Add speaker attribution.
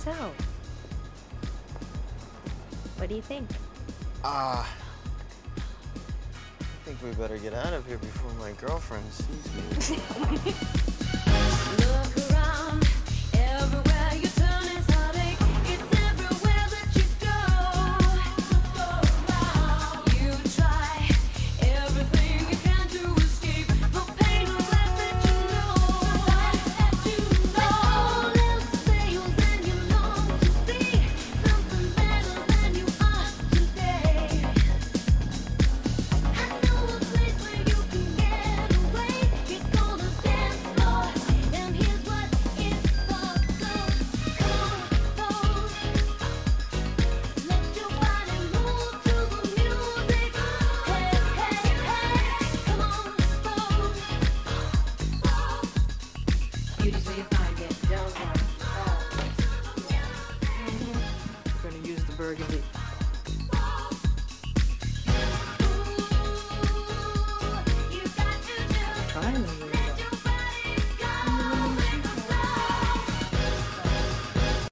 Speaker 1: So, what do you think?
Speaker 2: I think we better get out of here before my girlfriend sees me.
Speaker 3: Look around, everywhere you turn is heartache. It's everywhere that you go. You try everything you can to escape the pain of life that you know. All else fails and you long to be something better than you are today. I know a place where you can get away. It's called a dance floor, and here's what it's for. So compose, let your body move to the music. Hey, hey, hey, come on, pose. Beauty's where you find it.
Speaker 4: We're gonna use the burgundy.